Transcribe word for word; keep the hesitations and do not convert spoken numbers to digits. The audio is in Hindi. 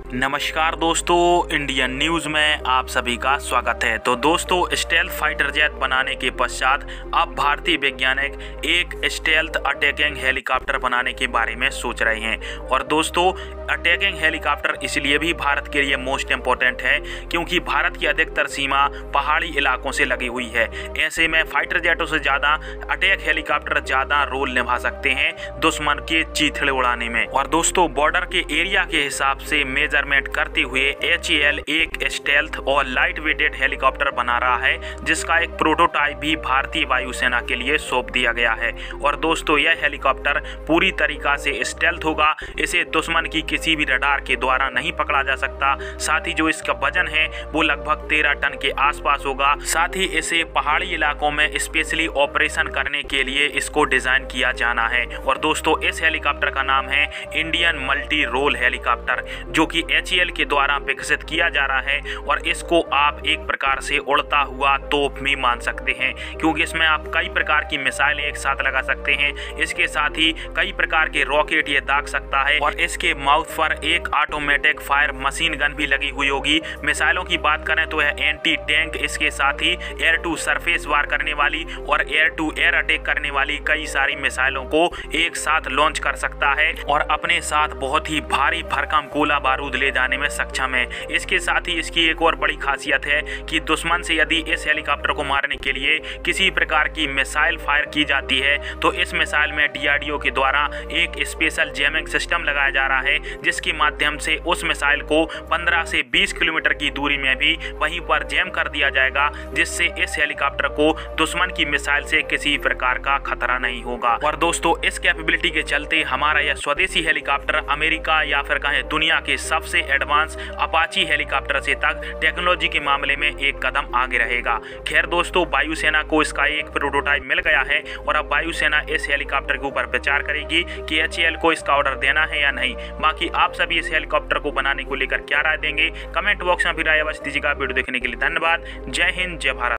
नमस्कार दोस्तों, इंडियन न्यूज़ में आप सभी का स्वागत है। तो दोस्तों, स्टेल्थ फाइटर जेट बनाने के पश्चात अब भारतीय वैज्ञानिक एक स्टेल्थ अटैकिंग हेलीकॉप्टर बनाने के बारे में सोच रहे हैं। और दोस्तों, अटैकिंग हेलीकॉप्टर इसलिए भी भारत के लिए मोस्ट इम्पोर्टेंट है क्योंकि भारत की अधिकतर सीमा पहाड़ी इलाकों से लगी हुई है। ऐसे में फाइटर जेटों से ज़्यादा अटैक हेलीकॉप्टर ज़्यादा रोल निभा सकते हैं दुश्मन के चीथड़े उड़ाने में। और दोस्तों, बॉर्डर के एरिया के हिसाब से मेजर करते हुए एच ए एल एक स्टेल्थ और लाइट वेटेड हेलीकॉप्टर बना रहा है, जिसका एक प्रोटोटाइप भी भारतीय वायुसेना के लिए सौंप दिया गया है। और दोस्तों, यह हेलीकॉप्टर पूरी तरीका से स्टेल्थ होगा। इसे दुश्मन की किसी भी रडार के द्वारा नहीं पकड़ा जा सकता। साथ ही जो इसका वजन है वो लगभग तेरह टन के आसपास होगा। साथ ही इसे पहाड़ी इलाकों में स्पेशली ऑपरेशन करने के लिए इसको डिजाइन किया जाना है। और दोस्तों, इस हेलीकॉप्टर का नाम है इंडियन मल्टी रोल हेलीकॉप्टर, जो कि एच ए एल के द्वारा विकसित किया जा रहा है। और इसको आप एक प्रकार से उड़ता हुआ तोप भी मान सकते हैं, क्योंकि इसमें आप कई प्रकार की मिसाइलें एक साथ लगा सकते हैं। इसके साथ ही कई प्रकार के रॉकेट ये दाग सकता है। और इसके माउथ पर एक ऑटोमेटिक फायर मशीन गन भी लगी हुई होगी। मिसाइलों की बात करें तो यह एंटी टैंक, इसके साथ ही एयर टू सरफेस वार करने वाली और एयर टू एयर अटैक करने वाली कई सारी मिसाइलों को एक साथ लॉन्च कर सकता है और अपने साथ बहुत ही भारी भरकम गोला बारूद ले जाने में सक्षम है। इसके साथ ही इसकी एक और बड़ी खासियत है कि दुश्मन से यदि इस हेलीकॉप्टर को मारने के लिए किसी प्रकार की मिसाइल फायर की जाती है तो इस मिसाइल में डी आर डी ओ के द्वारा एक स्पेशल जैमिंग सिस्टम लगाया जा रहा है, जिसके माध्यम से उस मिसाइल को पंद्रह से बीस किलोमीटर की दूरी में भी वहीं पर जैम कर दिया जाएगा, जिससे इस हेलीकॉप्टर को दुश्मन की मिसाइल से किसी प्रकार का खतरा नहीं होगा। और दोस्तों, इस कैपेबिलिटी के चलते हमारा यह स्वदेशी हेलीकॉप्टर अमेरिका या फिर कहें दुनिया के सबसे एडवांस अपाची हेलीकॉप्टर से तक टेक्नोलॉजी के मामले में एक कदम आगे रहेगा। खैर दोस्तों, वायुसेना को इसका एक प्रोटोटाइप मिल गया है और अब वायुसेना इस हेलीकॉप्टर के ऊपर विचार करेगी कि एच ए एल को इसका ऑर्डर देना है या नहीं। बाकी आप सभी इस हेलीकॉप्टर को बनाने को लेकर क्या राय देंगे, कमेंट बॉक्स में भी राय अवश्य दीजिएगा। वीडियो देखने के लिए धन्यवाद। जय हिंद, जय भारत।